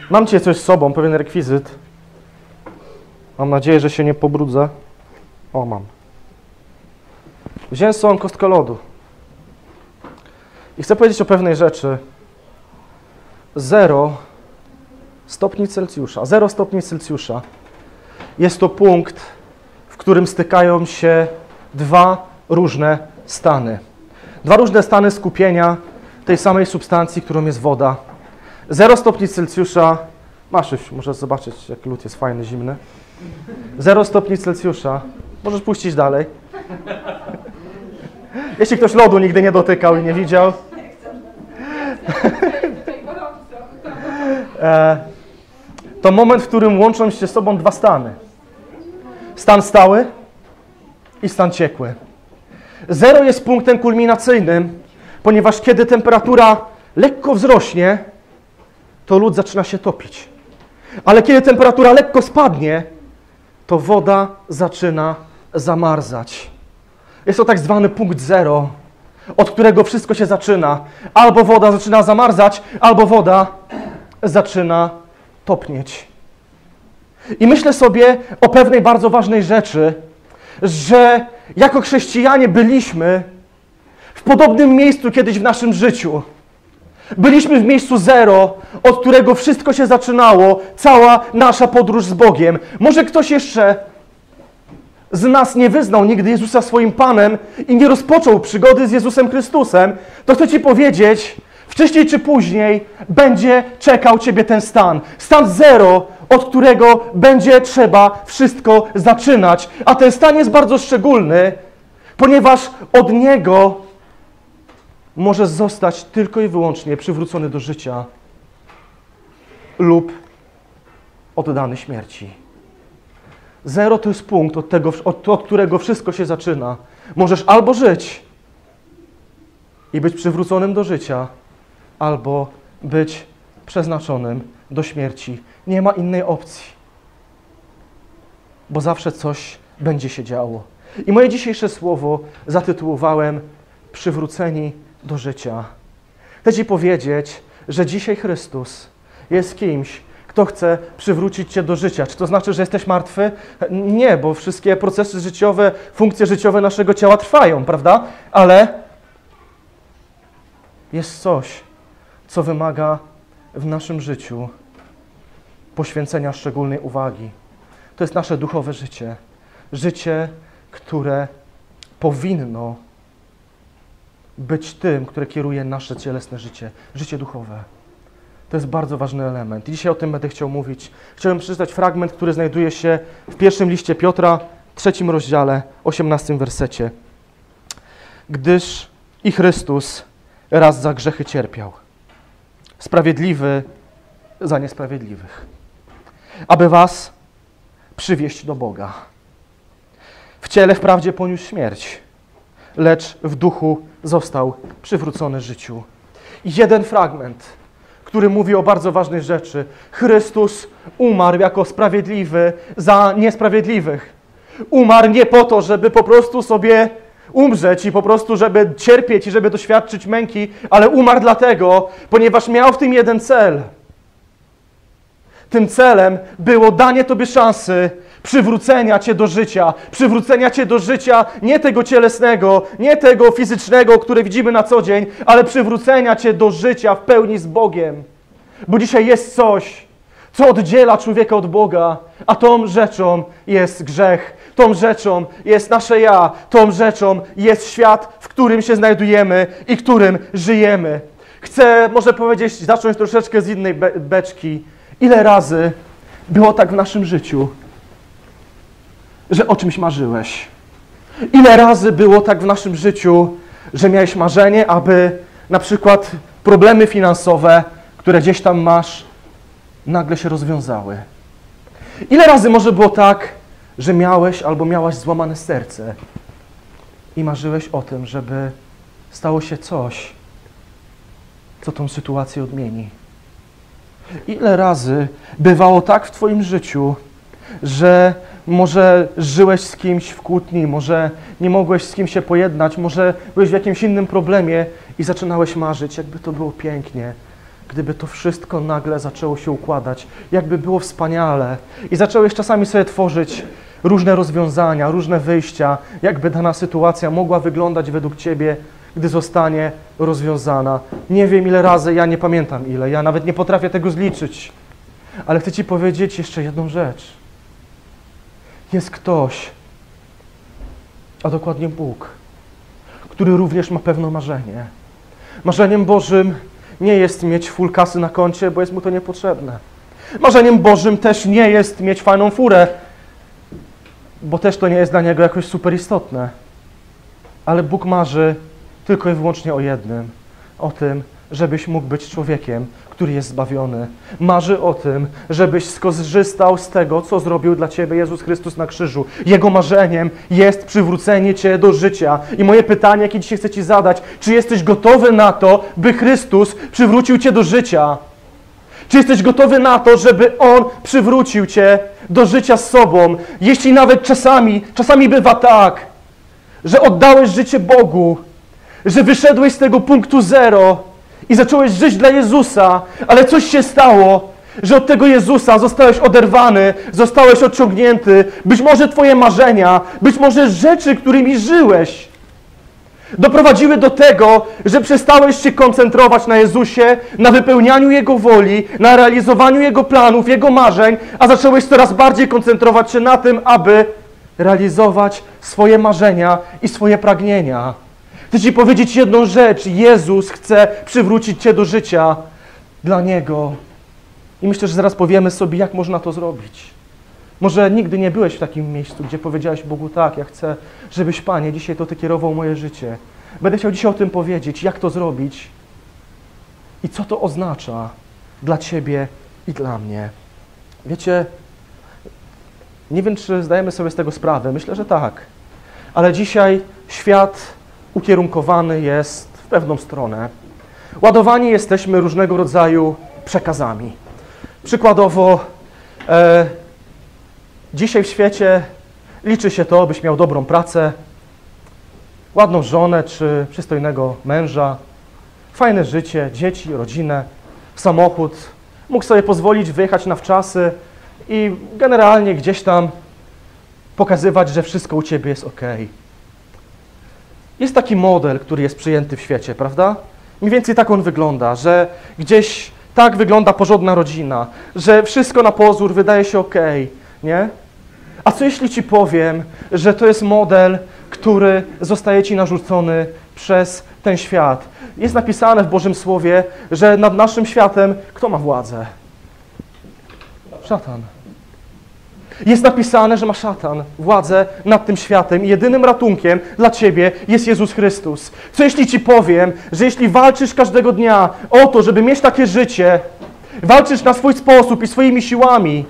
Mam dzisiaj coś z sobą, pewien rekwizyt. Mam nadzieję, że się nie pobrudzę. O, mam. Wziąłem z sobą kostkę lodu. I chcę powiedzieć o pewnej rzeczy. 0 stopni Celsjusza. 0 stopni Celsjusza. Jest to punkt, w którym stykają się dwa różne stany. Dwa różne stany skupienia tej samej substancji, którą jest woda. 0 stopni Celsjusza. Maszyś, możesz zobaczyć, jak lód jest fajny, zimny. 0 stopni Celsjusza. Możesz puścić dalej. Jeśli ktoś lodu nigdy nie dotykał i nie widział. To moment, w którym łączą się z sobą dwa stany. Stan stały i stan ciekły. 0 jest punktem kulminacyjnym, ponieważ kiedy temperatura lekko wzrośnie, to lód zaczyna się topić. Ale kiedy temperatura lekko spadnie, to woda zaczyna zamarzać. Jest to tak zwany punkt 0, od którego wszystko się zaczyna. Albo woda zaczyna zamarzać, albo woda zaczyna topnieć. I myślę sobie o pewnej bardzo ważnej rzeczy, że jako chrześcijanie byliśmy w podobnym miejscu kiedyś w naszym życiu. Byliśmy w miejscu 0, od którego wszystko się zaczynało, cała nasza podróż z Bogiem. Może ktoś jeszcze z nas nie wyznał nigdy Jezusa swoim Panem i nie rozpoczął przygody z Jezusem Chrystusem, to chcę Ci powiedzieć, wcześniej czy później będzie czekał Ciebie ten stan. Stan 0, od którego będzie trzeba wszystko zaczynać. A ten stan jest bardzo szczególny, ponieważ od niego możesz zostać tylko i wyłącznie przywrócony do życia lub oddany śmierci. 0 to jest punkt, od którego wszystko się zaczyna. Możesz albo żyć i być przywróconym do życia, albo być przeznaczonym do śmierci. Nie ma innej opcji, bo zawsze coś będzie się działo. I moje dzisiejsze słowo zatytułowałem Przywróceni do życia. Chcę Ci powiedzieć, że dzisiaj Chrystus jest kimś, kto chce przywrócić Cię do życia. Czy to znaczy, że jesteś martwy? Nie, bo wszystkie procesy życiowe, funkcje życiowe naszego ciała trwają, prawda? Ale jest coś, co wymaga w naszym życiu poświęcenia szczególnej uwagi. To jest nasze duchowe życie. Życie, które powinno być tym, które kieruje nasze cielesne życie. Życie duchowe. To jest bardzo ważny element. I dzisiaj o tym będę chciał mówić. Chciałem przeczytać fragment, który znajduje się w pierwszym liście Piotra, 3 rozdziale, 18 wersecie. Gdyż i Chrystus raz za grzechy cierpiał, sprawiedliwy za niesprawiedliwych, aby was przywieść do Boga. W ciele wprawdzie poniósł śmierć, lecz w duchu został przywrócony życiu. I jeden fragment, który mówi o bardzo ważnej rzeczy. Chrystus umarł jako sprawiedliwy za niesprawiedliwych. Umarł nie po to, żeby po prostu sobie umrzeć i po prostu, żeby cierpieć i żeby doświadczyć męki, ale umarł dlatego, ponieważ miał w tym jeden cel. Tym celem było danie Tobie szansy przywrócenia Cię do życia. Przywrócenia Cię do życia nie tego cielesnego, nie tego fizycznego, które widzimy na co dzień, ale przywrócenia Cię do życia w pełni z Bogiem. Bo dzisiaj jest coś, co oddziela człowieka od Boga, a tą rzeczą jest grzech. Tą rzeczą jest nasze ja. Tą rzeczą jest świat, w którym się znajdujemy i którym żyjemy. Chcę, może powiedzieć, zacząć troszeczkę z innej beczki. Ile razy było tak w naszym życiu, że o czymś marzyłeś? Ile razy było tak w naszym życiu, że miałeś marzenie, aby na przykład problemy finansowe, które gdzieś tam masz, nagle się rozwiązały? Ile razy może było tak, że miałeś albo miałaś złamane serce i marzyłeś o tym, żeby stało się coś, co tą sytuację odmieni? Ile razy bywało tak w Twoim życiu, że może żyłeś z kimś w kłótni, może nie mogłeś z kimś się pojednać, może byłeś w jakimś innym problemie i zaczynałeś marzyć, jakby to było pięknie, gdyby to wszystko nagle zaczęło się układać, jakby było wspaniale i zacząłeś czasami sobie tworzyć różne rozwiązania, różne wyjścia, jakby dana sytuacja mogła wyglądać według Ciebie, gdy zostanie rozwiązana. Nie wiem ile razy, ja nie pamiętam ile, ja nawet nie potrafię tego zliczyć, ale chcę Ci powiedzieć jeszcze jedną rzecz. Jest ktoś, a dokładnie Bóg, który również ma pewne marzenie. Marzeniem Bożym nie jest mieć full kasy na koncie, bo jest mu to niepotrzebne. Marzeniem Bożym też nie jest mieć fajną furę, bo też to nie jest dla Niego jakoś super istotne. Ale Bóg marzy tylko i wyłącznie o jednym. O tym, żebyś mógł być człowiekiem, który jest zbawiony. Marzy o tym, żebyś skorzystał z tego, co zrobił dla Ciebie Jezus Chrystus na krzyżu. Jego marzeniem jest przywrócenie Cię do życia. I moje pytanie, jakie dzisiaj chcę Ci zadać, czy jesteś gotowy na to, by Chrystus przywrócił Cię do życia? Czy jesteś gotowy na to, żeby On przywrócił Cię do życia z sobą? Jeśli nawet czasami bywa tak, że oddałeś życie Bogu, że wyszedłeś z tego punktu zero i zacząłeś żyć dla Jezusa, ale coś się stało, że od tego Jezusa zostałeś oderwany, zostałeś odciągnięty. Być może Twoje marzenia, być może rzeczy, którymi żyłeś, doprowadziły do tego, że przestałeś się koncentrować na Jezusie, na wypełnianiu Jego woli, na realizowaniu Jego planów, Jego marzeń, a zacząłeś coraz bardziej koncentrować się na tym, aby realizować swoje marzenia i swoje pragnienia. Chcę Ci powiedzieć jedną rzecz. Jezus chce przywrócić Cię do życia dla Niego. I myślę, że zaraz powiemy sobie, jak można to zrobić. Może nigdy nie byłeś w takim miejscu, gdzie powiedziałeś Bogu, tak, ja chcę, żebyś, Panie, dzisiaj to Ty kierował moje życie. Będę chciał dzisiaj o tym powiedzieć, jak to zrobić i co to oznacza dla Ciebie i dla mnie. Wiecie, nie wiem, czy zdajemy sobie z tego sprawę. Myślę, że tak. Ale dzisiaj świat ukierunkowany jest w pewną stronę. Ładowani jesteśmy różnego rodzaju przekazami. Przykładowo, dzisiaj w świecie liczy się to, byś miał dobrą pracę, ładną żonę czy przystojnego męża, fajne życie, dzieci, rodzinę, samochód. Mógł sobie pozwolić wyjechać na wczasy i generalnie gdzieś tam pokazywać, że wszystko u Ciebie jest ok. Jest taki model, który jest przyjęty w świecie, prawda? Mniej więcej tak on wygląda, że gdzieś tak wygląda porządna rodzina, że wszystko na pozór wydaje się ok, nie? A co jeśli Ci powiem, że to jest model, który zostaje Ci narzucony przez ten świat? Jest napisane w Bożym Słowie, że nad naszym światem kto ma władzę? Szatan. Jest napisane, że ma szatan władzę nad tym światem i jedynym ratunkiem dla Ciebie jest Jezus Chrystus. Co jeśli Ci powiem, że jeśli walczysz każdego dnia o to, żeby mieć takie życie, walczysz na swój sposób i swoimi siłami,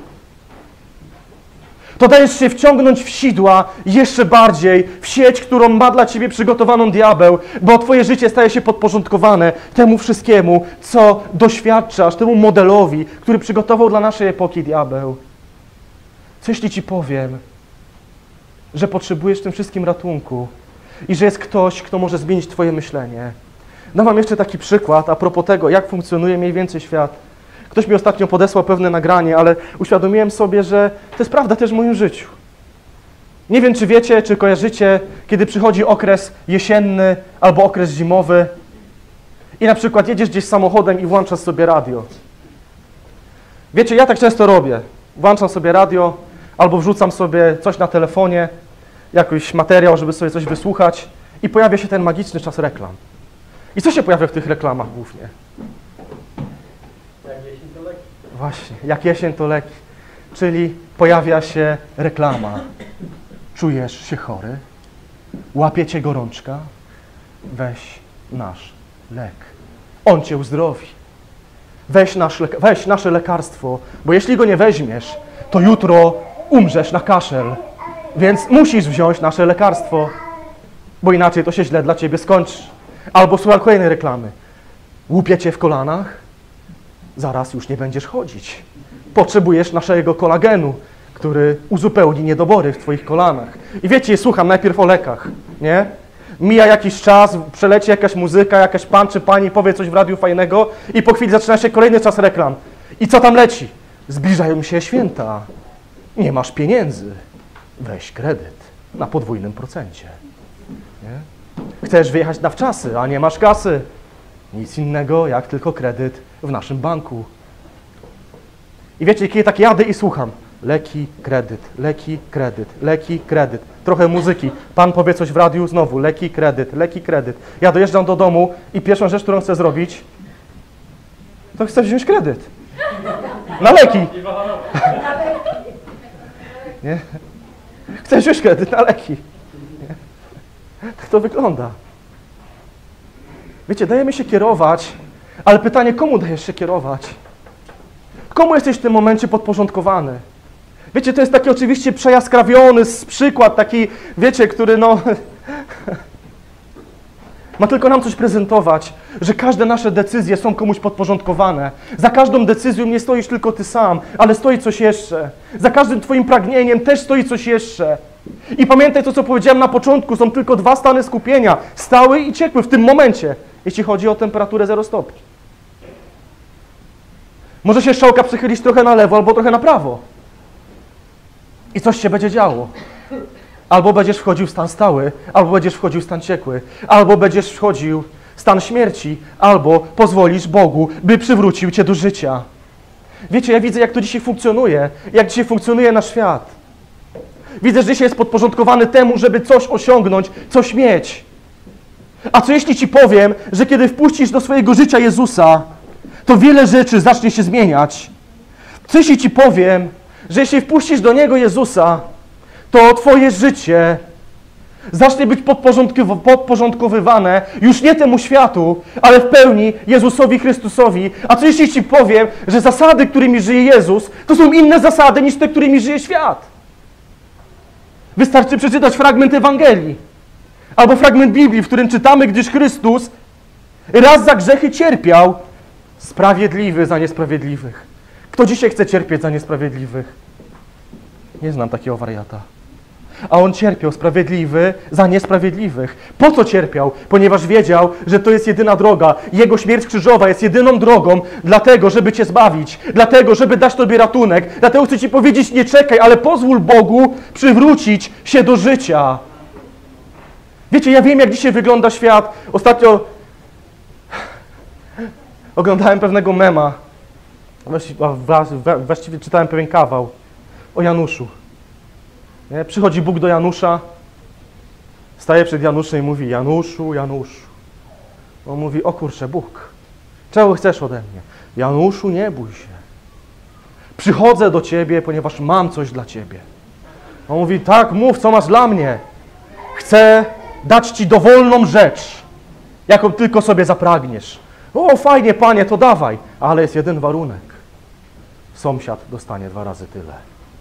to dajesz się wciągnąć w sidła jeszcze bardziej, w sieć, którą ma dla Ciebie przygotowaną diabeł, bo Twoje życie staje się podporządkowane temu wszystkiemu, co doświadczasz, temu modelowi, który przygotował dla naszej epoki diabeł. Co jeśli Ci powiem, że potrzebujesz w tym wszystkim ratunku i że jest ktoś, kto może zmienić Twoje myślenie? Dam Wam jeszcze taki przykład a propos tego, jak funkcjonuje mniej więcej świat. Ktoś mi ostatnio podesłał pewne nagranie, ale uświadomiłem sobie, że to jest prawda też w moim życiu. Nie wiem, czy wiecie, czy kojarzycie, kiedy przychodzi okres jesienny albo okres zimowy i na przykład jedziesz gdzieś samochodem i włączasz sobie radio. Wiecie, ja tak często robię. Włączam sobie radio albo wrzucam sobie coś na telefonie, jakiś materiał, żeby sobie coś wysłuchać i pojawia się ten magiczny czas reklam. I co się pojawia w tych reklamach głównie? Jak jesień to leki. Właśnie, jak jesień to leki. Czyli pojawia się reklama. Czujesz się chory? Łapie Cię gorączka? Weź nasz lek. On Cię uzdrowi. Weź nasze lekarstwo, bo jeśli go nie weźmiesz, to jutro umrzesz na kaszel. Więc musisz wziąć nasze lekarstwo, bo inaczej to się źle dla Ciebie skończy. Albo słuchaj kolejnej reklamy. Łupie Cię w kolanach? Zaraz już nie będziesz chodzić. Potrzebujesz naszego kolagenu, który uzupełni niedobory w Twoich kolanach. I wiecie, słucham najpierw o lekach, nie? Mija jakiś czas, przeleci jakaś muzyka, jakaś pan czy pani powie coś w radiu fajnego i po chwili zaczyna się kolejny czas reklam. I co tam leci? Zbliżają się święta. Nie masz pieniędzy. Weź kredyt na podwójnym procencie. Nie? Chcesz wyjechać na wczasy, a nie masz kasy. Nic innego jak tylko kredyt w naszym banku. I wiecie, kiedy tak jadę i słucham. Leki, kredyt, leki, kredyt, leki, kredyt. Trochę muzyki. Pan powie coś w radiu, znowu leki, kredyt, leki, kredyt. Ja dojeżdżam do domu i pierwszą rzecz, którą chcę zrobić, to chcę wziąć kredyt. Na leki. Nie? Chcę wziąć kredyt na leki. Nie? Tak to wygląda. Wiecie, dajemy się kierować, ale pytanie, komu dajesz się kierować? Komu jesteś w tym momencie podporządkowany? Wiecie, to jest taki oczywiście przejaskrawiony przykład, taki, wiecie, który ma tylko nam coś prezentować, że każde nasze decyzje są komuś podporządkowane. Za każdą decyzją nie stoisz tylko ty sam, ale stoi coś jeszcze. Za każdym twoim pragnieniem też stoi coś jeszcze. I pamiętaj to, co powiedziałem na początku, są tylko dwa stany skupienia, stały i ciekły w tym momencie, jeśli chodzi o temperaturę 0 stopni. Może się strzałka przychylić trochę na lewo albo trochę na prawo. I coś się będzie działo. Albo będziesz wchodził w stan stały, albo będziesz wchodził w stan ciekły, albo będziesz wchodził w stan śmierci, albo pozwolisz Bogu, by przywrócił cię do życia. Wiecie, ja widzę, jak to dzisiaj funkcjonuje, jak dzisiaj funkcjonuje nasz świat. Widzę, że dzisiaj jest podporządkowany temu, żeby coś osiągnąć, coś mieć. A co jeśli ci powiem, że kiedy wpuścisz do swojego życia Jezusa, to wiele rzeczy zacznie się zmieniać. Co jeśli ci powiem, że jeśli wpuścisz do Niego Jezusa, to twoje życie zacznie być podporządkowywane już nie temu światu, ale w pełni Jezusowi Chrystusowi. A co jeśli ci powiem, że zasady, którymi żyje Jezus, to są inne zasady niż te, którymi żyje świat? Wystarczy przeczytać fragment Ewangelii albo fragment Biblii, w którym czytamy, gdyż Chrystus raz za grzechy cierpiał, sprawiedliwy za niesprawiedliwych. Kto dzisiaj chce cierpieć za niesprawiedliwych? Nie znam takiego wariata. A On cierpiał, sprawiedliwy za niesprawiedliwych. Po co cierpiał? Ponieważ wiedział, że to jest jedyna droga. Jego śmierć krzyżowa jest jedyną drogą dlatego, żeby cię zbawić. Dlatego, żeby dać tobie ratunek. Dlatego chcę ci powiedzieć, nie czekaj, ale pozwól Bogu przywrócić się do życia. Wiecie, ja wiem, jak dzisiaj wygląda świat. Ostatnio oglądałem pewnego mema. Właściwie czytałem pewien kawał o Januszu. Nie? Przychodzi Bóg do Janusza, staje przed Januszem i mówi: Januszu, Januszu. On mówi: o kurczę, Bóg, czego chcesz ode mnie? Januszu, nie bój się. Przychodzę do Ciebie, ponieważ mam coś dla Ciebie. On mówi: tak, mów, co masz dla mnie. Chcę dać Ci dowolną rzecz, jaką tylko sobie zapragniesz. O, fajnie, Panie, to dawaj. Ale jest jeden warunek. Sąsiad dostanie 2 razy tyle.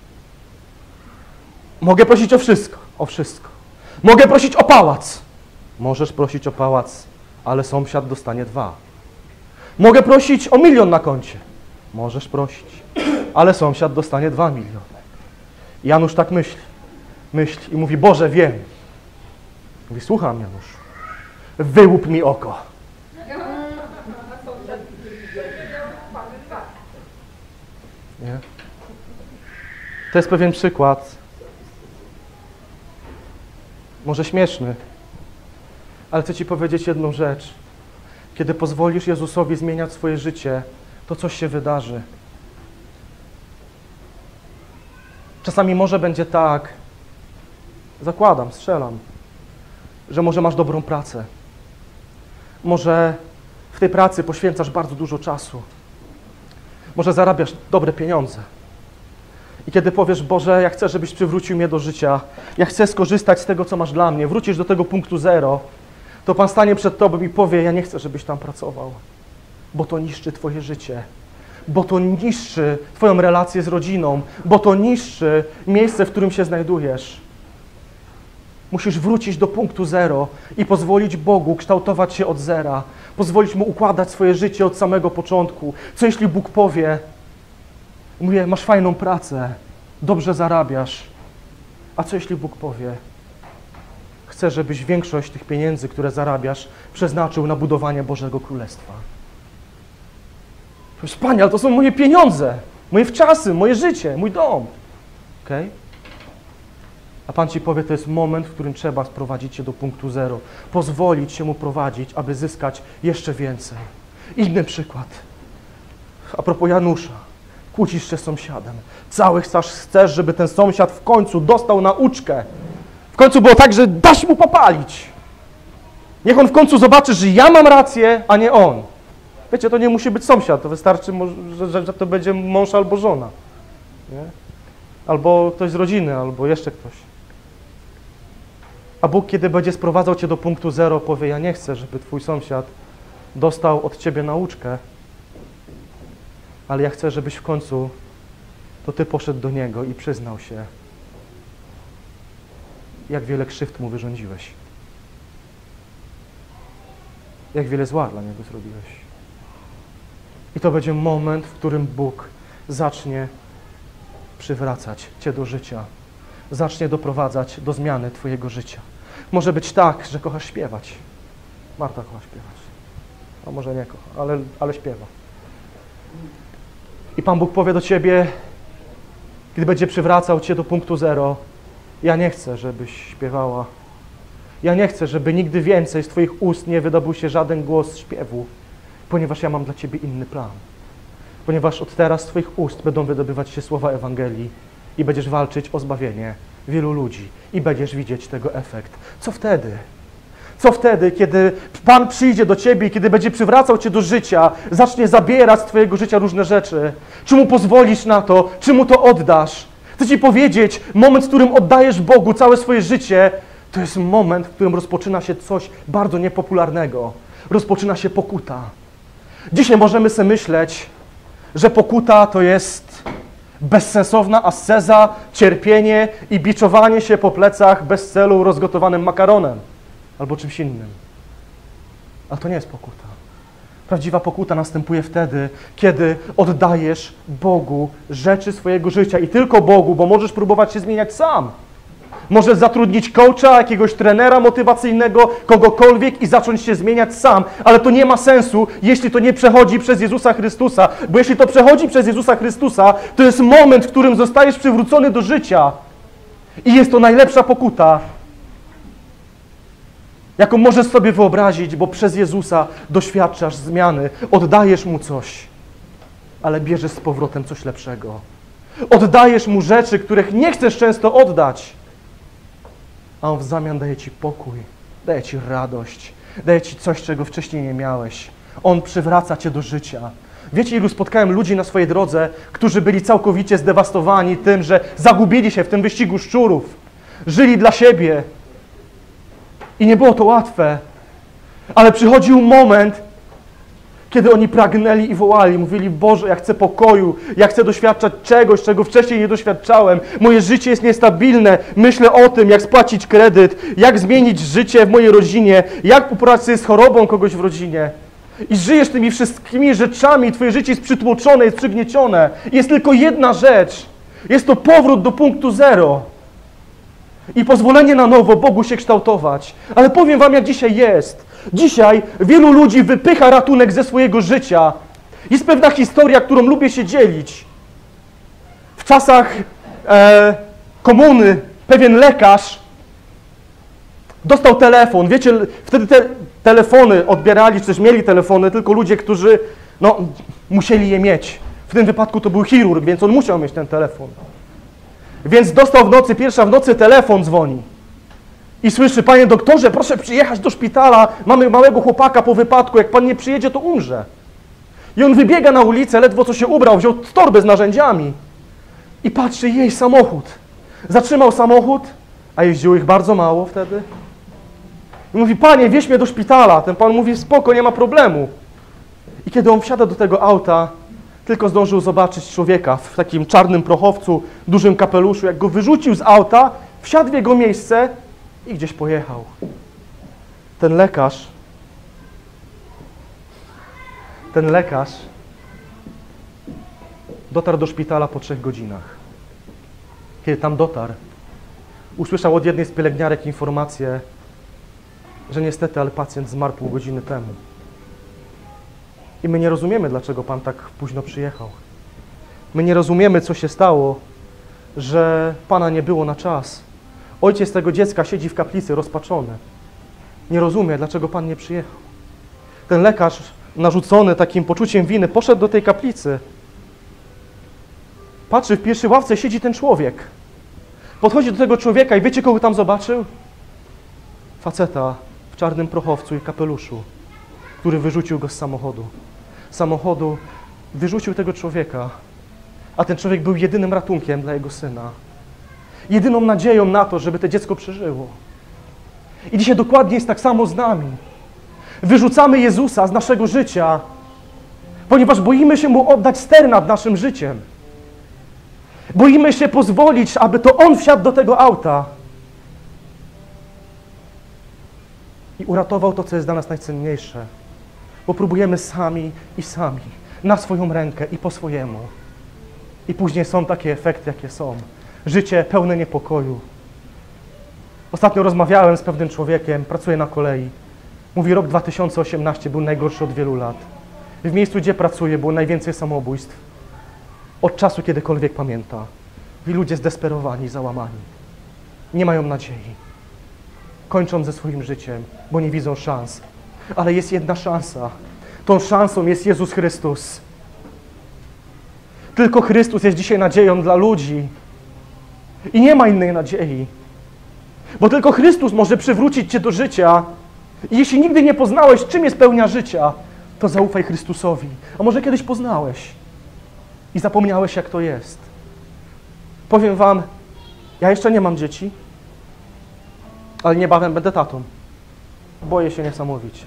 Mogę prosić o wszystko, o wszystko. Mogę prosić o pałac. Możesz prosić o pałac, ale sąsiad dostanie 2. Mogę prosić o 1 milion na koncie. Możesz prosić, ale sąsiad dostanie 2 miliony. Janusz tak myśli i mówi: Boże, wiem. Mówi: słucham, Janusz. Wyłup mi oko. Nie? To jest pewien przykład, może śmieszny, ale chcę Ci powiedzieć jedną rzecz. Kiedy pozwolisz Jezusowi zmieniać swoje życie, to coś się wydarzy. Czasami może będzie tak, zakładam, strzelam, że może masz dobrą pracę. Może w tej pracy poświęcasz bardzo dużo czasu. Może zarabiasz dobre pieniądze. I kiedy powiesz: Boże, ja chcę, żebyś przywrócił mnie do życia, ja chcę skorzystać z tego, co masz dla mnie, wrócisz do tego punktu 0, to Pan stanie przed Tobą i powie: ja nie chcę, żebyś tam pracował, bo to niszczy Twoje życie, bo to niszczy Twoją relację z rodziną, bo to niszczy miejsce, w którym się znajdujesz. Musisz wrócić do punktu 0 i pozwolić Bogu kształtować się od zera, pozwolić Mu układać swoje życie od samego początku. Co jeśli Bóg powie: mówię, masz fajną pracę, dobrze zarabiasz. A co jeśli Bóg powie: Chcę, żebyś większość tych pieniędzy, które zarabiasz, przeznaczył na budowanie Bożego Królestwa. Panie, ale to są moje pieniądze, moje wczasy, moje życie, mój dom. Okay? A Pan ci powie, to jest moment, w którym trzeba sprowadzić cię do punktu zero. Pozwolić się mu prowadzić, aby zyskać jeszcze więcej. Inny przykład. A propos Janusza. Kłócisz się z sąsiadem. Cały chcesz, żeby ten sąsiad w końcu dostał nauczkę. W końcu było tak, że dasz mu popalić. Niech on w końcu zobaczy, że ja mam rację, a nie on. Wiecie, to nie musi być sąsiad. To wystarczy, że to będzie mąż albo żona. Nie? Albo ktoś z rodziny, albo jeszcze ktoś. A Bóg, kiedy będzie sprowadzał cię do punktu zero, powie, ja nie chcę, żeby twój sąsiad dostał od ciebie nauczkę, ale ja chcę, żebyś w końcu to ty poszedł do niego i przyznał się, jak wiele krzywd mu wyrządziłeś. Jak wiele zła dla niego zrobiłeś. I to będzie moment, w którym Bóg zacznie przywracać cię do życia. Zacznie doprowadzać do zmiany twojego życia. Może być tak, że kochasz śpiewać. Marta kocha śpiewać. A może nie kocha, ale śpiewa. I Pan Bóg powie do ciebie, kiedy będzie przywracał cię do punktu zero, ja nie chcę, żebyś śpiewała. Ja nie chcę, żeby nigdy więcej z twoich ust nie wydobył się żaden głos śpiewu, ponieważ ja mam dla ciebie inny plan. Ponieważ od teraz z twoich ust będą wydobywać się słowa Ewangelii i będziesz walczyć o zbawienie wielu ludzi i będziesz widzieć tego efekt. Co wtedy? Co wtedy, kiedy Pan przyjdzie do ciebie i kiedy będzie przywracał cię do życia, zacznie zabierać z twojego życia różne rzeczy? Czy mu pozwolisz na to? Czy mu to oddasz? Chcę ci powiedzieć, moment, w którym oddajesz Bogu całe swoje życie, to jest moment, w którym rozpoczyna się coś bardzo niepopularnego. Rozpoczyna się pokuta. Dzisiaj możemy sobie myśleć, że pokuta to jest bezsensowna asceza, cierpienie i biczowanie się po plecach bez celu rozgotowanym makaronem albo czymś innym. Ale to nie jest pokuta. Prawdziwa pokuta następuje wtedy, kiedy oddajesz Bogu rzeczy swojego życia i tylko Bogu, bo możesz próbować się zmieniać sam. Możesz zatrudnić coacha, jakiegoś trenera motywacyjnego, kogokolwiek i zacząć się zmieniać sam, ale to nie ma sensu, jeśli to nie przechodzi przez Jezusa Chrystusa, bo jeśli to przechodzi przez Jezusa Chrystusa, to jest moment, w którym zostajesz przywrócony do życia i jest to najlepsza pokuta, jaką możesz sobie wyobrazić, bo przez Jezusa doświadczasz zmiany, oddajesz Mu coś, ale bierzesz z powrotem coś lepszego. Oddajesz Mu rzeczy, których nie chcesz często oddać, a On w zamian daje ci pokój, daje ci radość, daje ci coś, czego wcześniej nie miałeś. On przywraca cię do życia. Wiecie, ilu spotkałem ludzi na swojej drodze, którzy byli całkowicie zdewastowani tym, że zagubili się w tym wyścigu szczurów. Żyli dla siebie. I nie było to łatwe. Ale przychodził moment, kiedy oni pragnęli i wołali, mówili, Boże, ja chcę pokoju, ja chcę doświadczać czegoś, czego wcześniej nie doświadczałem. Moje życie jest niestabilne, myślę o tym, jak spłacić kredyt, jak zmienić życie w mojej rodzinie, jak poradzić sobie z chorobą kogoś w rodzinie. I żyjesz tymi wszystkimi rzeczami, twoje życie jest przytłoczone, jest przygniecione. I jest tylko jedna rzecz, jest to powrót do punktu zero. I pozwolenie na nowo Bogu się kształtować. Ale powiem wam, jak dzisiaj jest. Dzisiaj wielu ludzi wypycha ratunek ze swojego życia. Jest pewna historia, którą lubię się dzielić. W czasach komuny pewien lekarz dostał telefon. Wiecie, wtedy te telefony odbierali, czy też mieli telefony tylko ludzie, którzy musieli je mieć. W tym wypadku to był chirurg, więc on musiał mieć ten telefon. Więc dostał w nocy, pierwsza w nocy telefon dzwoni. I słyszy, panie doktorze, proszę przyjechać do szpitala, mamy małego chłopaka po wypadku, jak pan nie przyjedzie, to umrze. I on wybiega na ulicę, ledwo co się ubrał, wziął torbę z narzędziami i patrzy, jej samochód. Zatrzymał samochód, a jeździło ich bardzo mało wtedy. I mówi, panie, wieź mnie do szpitala. Ten pan mówi, spoko, nie ma problemu. I kiedy on wsiada do tego auta, tylko zdążył zobaczyć człowieka w takim czarnym prochowcu, dużym kapeluszu, jak go wyrzucił z auta, wsiadł w jego miejsce i gdzieś pojechał. Ten lekarz dotarł do szpitala po 3 godzinach. Kiedy tam dotarł, usłyszał od jednej z pielęgniarek informację, że niestety, ale pacjent zmarł pół godziny temu. I my nie rozumiemy, dlaczego Pan tak późno przyjechał. My nie rozumiemy, co się stało, że Pana nie było na czas. Ojciec tego dziecka siedzi w kaplicy rozpaczony. Nie rozumie, dlaczego Pan nie przyjechał. Ten lekarz, narzucony takim poczuciem winy, poszedł do tej kaplicy. Patrzy, w pierwszej ławce siedzi ten człowiek. Podchodzi do tego człowieka i wiecie, kogo tam zobaczył? Faceta w czarnym prochowcu i kapeluszu, który wyrzucił go z samochodu. Z samochodu wyrzucił tego człowieka, a ten człowiek był jedynym ratunkiem dla jego syna. Jedyną nadzieją na to, żeby to dziecko przeżyło. I dzisiaj dokładnie jest tak samo z nami. Wyrzucamy Jezusa z naszego życia, ponieważ boimy się Mu oddać ster nad naszym życiem. Boimy się pozwolić, aby to On wsiadł do tego auta i uratował to, co jest dla nas najcenniejsze. Bo próbujemy sami, na swoją rękę i po swojemu. I później są takie efekty, jakie są. Życie pełne niepokoju. Ostatnio rozmawiałem z pewnym człowiekiem, pracuje na kolei. Mówi, rok 2018 był najgorszy od wielu lat. W miejscu, gdzie pracuje, było najwięcej samobójstw od czasu, kiedykolwiek pamięta. I ludzie zdesperowani, załamani. Nie mają nadziei. Kończą ze swoim życiem, bo nie widzą szans. Ale jest jedna szansa. Tą szansą jest Jezus Chrystus. Tylko Chrystus jest dzisiaj nadzieją dla ludzi. I nie ma innej nadziei. Bo tylko Chrystus może przywrócić Cię do życia. I jeśli nigdy nie poznałeś, czym jest pełnia życia, to zaufaj Chrystusowi. A może kiedyś poznałeś i zapomniałeś, jak to jest. Powiem Wam, ja jeszcze nie mam dzieci, ale niebawem będę tatą. Boję się niesamowicie.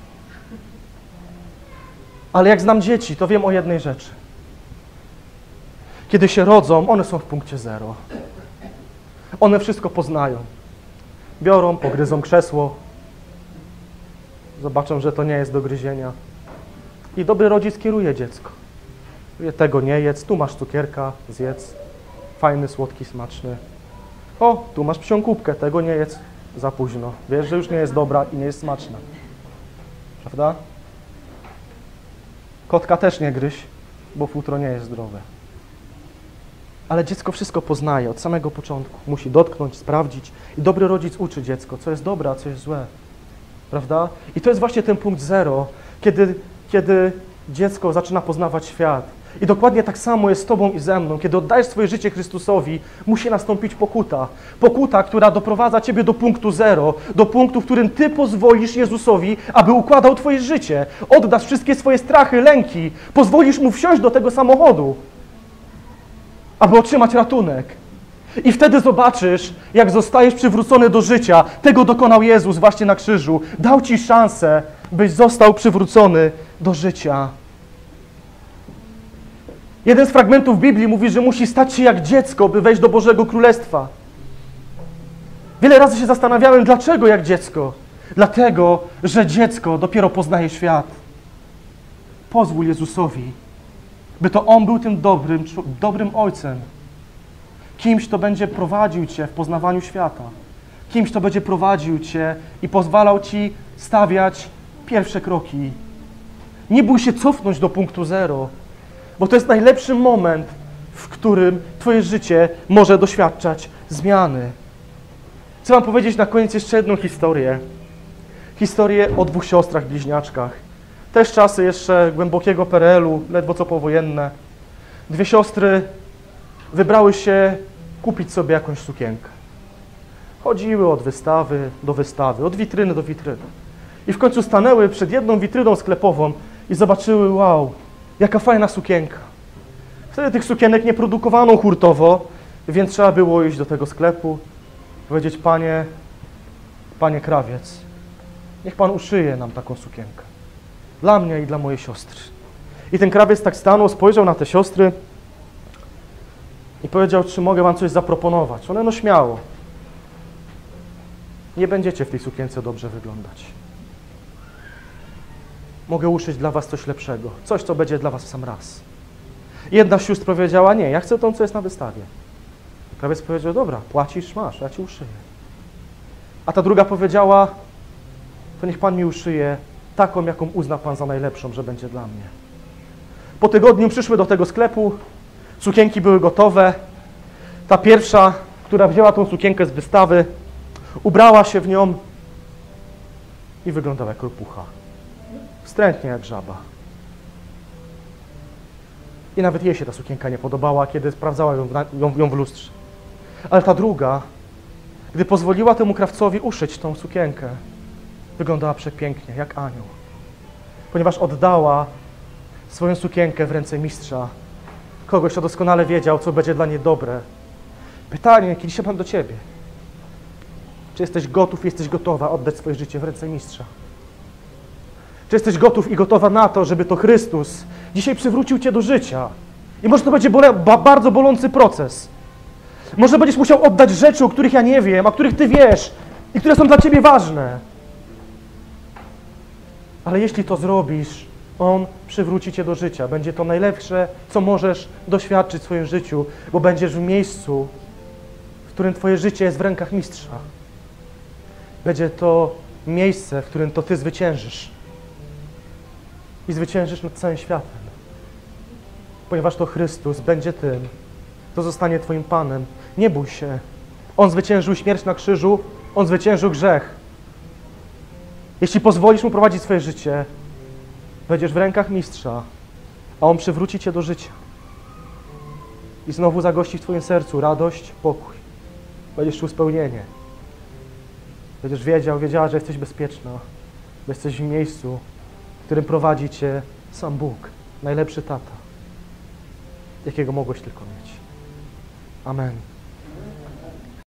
Ale jak znam dzieci, to wiem o jednej rzeczy. Kiedy się rodzą, one są w punkcie zero. One wszystko poznają. Biorą, pogryzą krzesło, zobaczą, że to nie jest do gryzienia. I dobry rodzic kieruje dziecko. Tego nie jedz, tu masz cukierka, zjedz. Fajny, słodki, smaczny. O, tu masz psią kubkę, tego nie jedz, za późno. Wiesz, że już nie jest dobra i nie jest smaczna. Prawda? Kotka też nie gryź, bo futro nie jest zdrowe. Ale dziecko wszystko poznaje od samego początku. Musi dotknąć, sprawdzić. I dobry rodzic uczy dziecko, co jest dobre, a co jest złe. Prawda? I to jest właśnie ten punkt zero, kiedy dziecko zaczyna poznawać świat. I dokładnie tak samo jest z Tobą i ze mną. Kiedy oddajesz swoje życie Chrystusowi, musi nastąpić pokuta. Pokuta, która doprowadza Ciebie do punktu zero, do punktu, w którym Ty pozwolisz Jezusowi, aby układał Twoje życie. Oddasz wszystkie swoje strachy, lęki. Pozwolisz Mu wsiąść do tego samochodu, aby otrzymać ratunek. I wtedy zobaczysz, jak zostajesz przywrócony do życia. Tego dokonał Jezus właśnie na krzyżu. Dał Ci szansę, byś został przywrócony do życia. Jeden z fragmentów Biblii mówi, że musi stać się jak dziecko, by wejść do Bożego Królestwa. Wiele razy się zastanawiałem, dlaczego jak dziecko? Dlatego, że dziecko dopiero poznaje świat. Pozwól Jezusowi, by to On był tym dobrym ojcem. Kimś, kto będzie prowadził Cię w poznawaniu świata. Kimś, kto będzie prowadził Cię i pozwalał Ci stawiać pierwsze kroki. Nie bój się cofnąć do punktu zero, bo to jest najlepszy moment, w którym Twoje życie może doświadczać zmiany. Chcę Wam powiedzieć na koniec jeszcze jedną historię. Historię o dwóch siostrach bliźniaczkach. Też czasy jeszcze głębokiego PRL-u, ledwo co powojenne. Dwie siostry wybrały się kupić sobie jakąś sukienkę. Chodziły od wystawy do wystawy, od witryny do witryny. I w końcu stanęły przed jedną witryną sklepową i zobaczyły, wow, jaka fajna sukienka. Wtedy tych sukienek nie produkowano hurtowo, więc trzeba było iść do tego sklepu i powiedzieć, panie krawiec, niech Pan uszyje nam taką sukienkę. Dla mnie i dla mojej siostry. I ten krawiec tak stanął, spojrzał na te siostry i powiedział, czy mogę Wam coś zaproponować. One, no śmiało. Nie będziecie w tej sukience dobrze wyglądać. Mogę uszyć dla Was coś lepszego. Coś, co będzie dla Was w sam raz. Jedna z sióstr powiedziała, nie, ja chcę tą, co jest na wystawie. Krawiec powiedział, dobra, płacisz, masz, ja Ci uszyję. A ta druga powiedziała, to niech Pan mi uszyje taką, jaką uzna Pan za najlepszą, że będzie dla mnie. Po tygodniu przyszły do tego sklepu, sukienki były gotowe. Ta pierwsza, która wzięła tą sukienkę z wystawy, ubrała się w nią i wyglądała jak ropucha. Wstrętnie jak żaba. I nawet jej się ta sukienka nie podobała, kiedy sprawdzała ją w lustrze. Ale ta druga, gdy pozwoliła temu krawcowi uszyć tą sukienkę, wyglądała przepięknie, jak anioł. Ponieważ oddała swoją sukienkę w ręce mistrza, kogoś, kto doskonale wiedział, co będzie dla niej dobre. Pytanie, kiedy się mam do Ciebie. Czy jesteś gotów, jesteś gotowa oddać swoje życie w ręce mistrza? Czy jesteś gotów i gotowa na to, żeby to Chrystus dzisiaj przywrócił Cię do życia? I może to będzie bardzo bolący proces. Może będziesz musiał oddać rzeczy, o których ja nie wiem, o których Ty wiesz i które są dla Ciebie ważne. Ale jeśli to zrobisz, On przywróci Cię do życia. Będzie to najlepsze, co możesz doświadczyć w swoim życiu, bo będziesz w miejscu, w którym Twoje życie jest w rękach mistrza. Będzie to miejsce, w którym to Ty zwyciężysz. I zwyciężysz nad całym światem. Ponieważ to Chrystus będzie tym, kto zostanie Twoim Panem. Nie bój się. On zwyciężył śmierć na krzyżu, On zwyciężył grzech. Jeśli pozwolisz Mu prowadzić swoje życie, będziesz w rękach mistrza, a On przywróci Cię do życia. I znowu zagości w Twoim sercu radość, pokój. Będziesz czuł spełnienie. Będziesz wiedziała, że jesteś bezpieczna, że jesteś w miejscu, w którym prowadzi Cię sam Bóg, najlepszy tata, jakiego mogłeś tylko mieć. Amen.